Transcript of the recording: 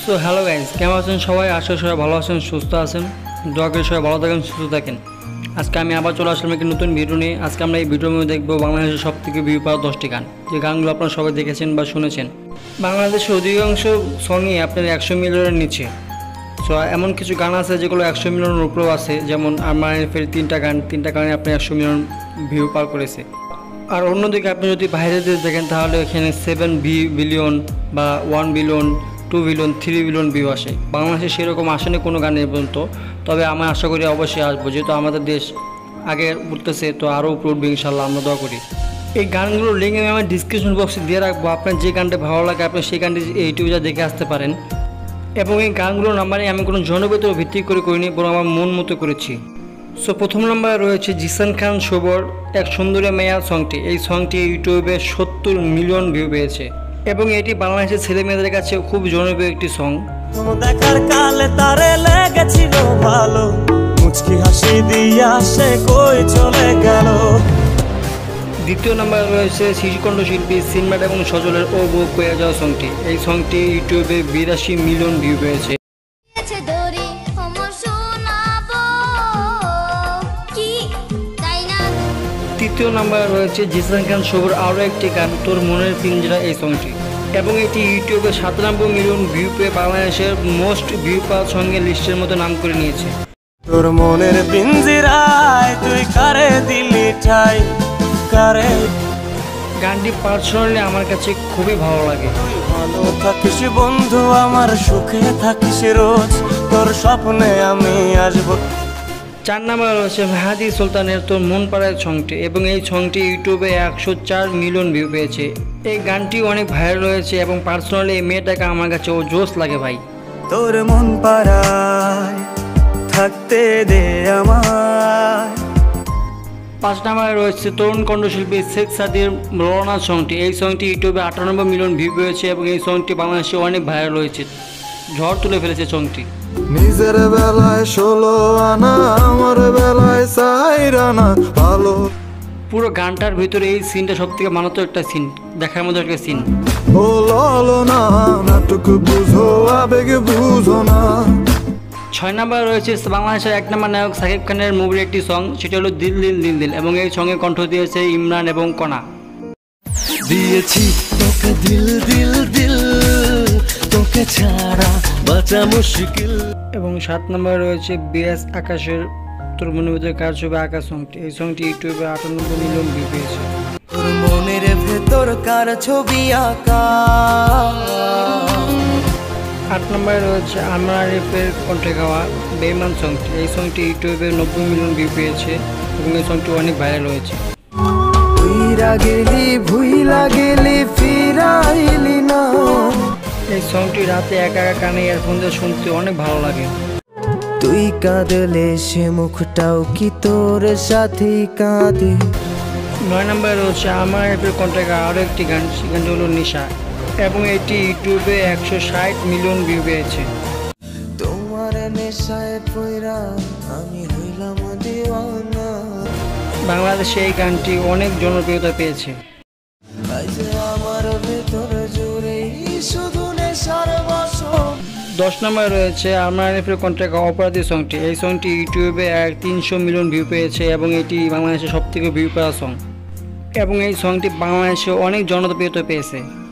So hello guys, কেমন আছেন সবাই? আশা করি সবাই ভালো আছেন, সুস্থ আছেন। দোয়া করি সবাই ভালো থাকেন, সুস্থ থাকেন। আজকে আমি আবার চলে আসলাম একটি নতুন ভিডিও নিয়ে। আজকে আমরা এই ভিডিওর মধ্যে দেখবো বাংলাদেশের সবথেকে ভিউ পাওয়া 10টি গান, যে গানগুলো আপনারা সবাই দেখেছেন বা শুনেছেন। বাংলাদেশের অধিকাংশ সঙ্গই আপনার 100 মিলিয়নের নিচে। সো এমন কিছু গান আছে যেগুলো 100 মিলিয়নের উপরেও আছে, যেমন আমার ফের তিনটা গানে আপনি 100 মিলিয়ন ভিউ পার করেছে। আর অন্যদিকে আপনি যদি বাইরের দেশ দেখেন তাহলে এখানে 7 বিলিয়ন বা 1 বিলিয়ন, 2 বিলিয়ন, 3 বিলিয়ন ভিউ আসে। বাংলাদেশে সেরকম আসেনি কোনো গান পর্যন্ত, তবে আমি আশা করি অবশ্যই আসবো, যেহেতু আমাদের দেশ আগে উঠতেছে, তো আরও উপরে উঠবে ইনশাল্লাহ, আমরা দোয়া করি। এই গানগুলোর লিঙ্ক আমি আমার ডিসক্রিপশন বক্সে দিয়ে রাখবো। আপনার যে গানটা ভালো লাগে আপনি সেই গানটি ইউটিউবে দেখে আসতে পারেন। এবং এই গানগুলোর নাম্বারে আমি কোনো জনপ্রিয়তার ভিত্তি করে করিনি, বরং আমার মন মতো করেছি। সো প্রথম নম্বরে রয়েছে জিসান খান শুভর এক সুন্দরী মেয়া সংটি। এই সংটি ইউটিউবে 70 মিলিয়ন ভিউ পেয়েছে এবং এটি বাংলাদেশের ছেলে মেয়েদের কাছে খুব জনপ্রিয় একটি সং। দেখার কালে তারে লেগেছিল ভালো, মুচকি হাসি দিয়া সে কই চলে গেল। দ্বিতীয় নম্বরে রয়েছে শিশুকণ্ঠ শিল্পী সিনমাট এবং সজলের ও বউ কয়ে যাওয়া সংটি। এই সংটি ইউটিউবে 82 মিলিয়ন ভিউ পেয়েছে। তৃতীয় নম্বরে রয়েছে জিসান খান শুভর আরও একটি গান তোর মনের পিঞ্জরা, এই সংটি, এবং এটি ইউটিউবে 97 মিলিয়ন ভিউ পেয়ে বাংলাদেশের মোস্ট ভিউ পাওয়া সঙ্গে লিস্টের মধ্যে নাম করে নিয়েছে। তোর মনের পিঞ্জরায় তুই কারে দিলি ঠাই, কারে। গানটি পার্সোনালি আমার কাছে খুবই ভালো লাগে। ভালো থাকিস বন্ধু আমার, সুখে থাকিস রোজ, তোর স্বপ্নে আমি আসবো। 4 নম্বরে রয়েছে মেহেদী সুলতানের তোর মন পাড়ায় সংটি, এবং এই সংটি ইউটিউবে 104 মিলিয়ন ভিউ পেয়েছে। এই গানটি অনেক ভাইরাল হয়েছে এবং পার্সোনালি এই মেয়েটাকে আমার কাছে ও জোশ লাগে ভাই। তোর মন পাড়ায় থাকতে দে আমায়। 5 নম্বরে রয়েছে তরুণ কণ্ঠশিল্পী শেখ সাদির রওনা সংটি। এই সংটি ইউটিউবে 98 মিলিয়ন ভিউ পেয়েছে এবং এই সংটি বাংলাদেশে অনেক ভাইরাল হয়েছে, ঝড় তুলে ফেলেছে সংটি। নিজের বেলায় 16 আনা, আমার বেলায় 4 আনা ভালো। পুরো গানটার ভিতরে এই সিনটা সবথেকে মারাত্মক একটা সিন, দেখার মতো একটা সিন। বলো না নাটক বুঝো, আবেগ বুঝো না। 6 নম্বরে রয়েছে বাংলাদেশের 1 নম্বর নায়ক সাকিব খানের মুভির একটি সং, সেটা হলো দিল দিল দিল দিল, এবং এই সঙ্গে কণ্ঠ দিয়েছে ইমরান এবং কণা। দিয়েছি তোকে দিল দিল দিল, তোকে ছাড়া বাঁচা মুশকিল। এবং 7 নম্বরে রয়েছে বিএস আকাশের তোর মনের ভিতরে কার ছবি আকাশ সংটি। এই সংটি ইউটিউবে 98 মিলিয়ন ভিউ পেয়েছে। তোর মনের ভেতর কার ছবি আঁকা। 8 নম্বরে রয়েছে আমার আরিফের কণ্ঠে গাওয়া বেইমান সংটি। এই সংটি ইউটিউবে 90 মিলিয়ন ভিউ পেয়েছে এবং এই সংটি অনেক ভাইরাল হয়েছে। তুইরা গেলি ভুইলা গেলি ফিরাইলি না। এই সংটি রাতে একা একা কানে ইয়ারফোন দিয়ে শুনতে অনেক ভালো লাগে। তুই কাঁদলে সে মুখটাও কি তোর সাথে কাঁদে। 9 নম্বরে রয়েছে আমার আরিফের কণ্ঠে গাওয়া আরও একটি গান, সেই গানটি হলো নিশা, এবং এটি ইউটিউবে 160 মিলিয়ন ভিউ পেয়েছে। তোমার নেশায় পয়রা আমি হইলাম দিওয়ানা। বাংলাদেশে এই গানটি অনেক জনপ্রিয়তা পেয়েছে। আমার ভেতর জুড়ে শুধু নেশার বসন। 10 নম্বরে রয়েছে আমার আরিফের কণ্ঠে গাওয়া অপরাধী সংটি। এই সংটি ইউটিউবে 300 মিলিয়ন ভিউ পেয়েছে এবং এটি বাংলাদেশের সবথেকে ভিউ পাওয়া সং, এবং এই সংটি বাংলাদেশে অনেক জনপ্রিয়তা পেয়েছে।